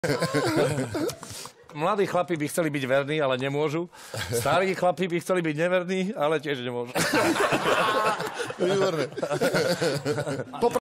Mladí chlapi by chceli byť verní, ale nemôžu. Starí chlapi by chceli byť neverní, ale tiež nemôžu. Výborné.